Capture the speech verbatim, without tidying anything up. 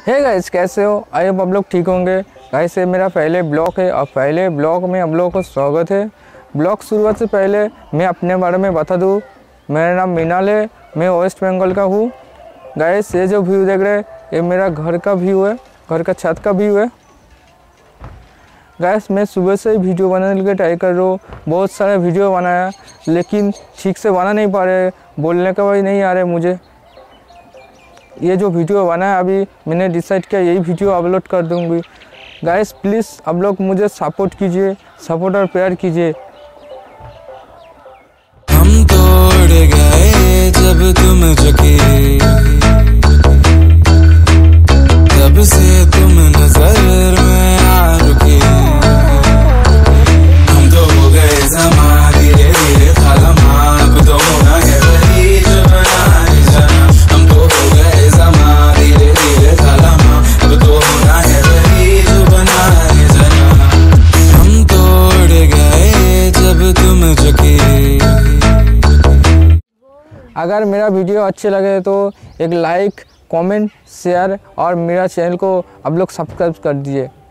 Hey guys, कैसे हो? I hope आप लोग ठीक होंगे। गाइस, ये मेरा पहले ब्लॉग है और पहले ब्लॉग में आप लोगों को स्वागत है। ब्लॉग शुरुआत से पहले मैं अपने बारे में बता दूं। मेरा नाम मीनाल है, मैं वेस्ट बंगाल का हूँ। गाइस, ये जो व्यू देख रहे हैं ये मेरा घर का व्यू है, घर का छत का व्यू है। गाइस, मैं सुबह से ही वीडियो बनाने के लिए ट्राई कर रहा हूँ। बहुत सारे वीडियो बनाया लेकिन ठीक से बना नहीं पा रहे, बोलने का भी नहीं आ रहे मुझे। ये जो वीडियो बना है अभी मैंने डिसाइड किया यही वीडियो अपलोड कर दूंगी। गाइस, प्लीज़ आप लोग मुझे सपोर्ट कीजिए, सपोर्ट और प्यार कीजिए। हम तोड़ गए जब तुम झुके, तब से तुम नजर में आ रुके। हम तो हो गए ज़मा धीरे धीरे खालमा, अब तो होना है वही जो बनाए जाना। हम तो हो गए ज़मा धीरे धीरे खालमा, अब तो होना है वही जो बनाए जाना। हम तोड़ गए जब तुम झुके। अगर मेरा वीडियो अच्छे लगे तो एक लाइक, कमेंट, शेयर और मेरा चैनल को आप लोग सब्सक्राइब कर दीजिए।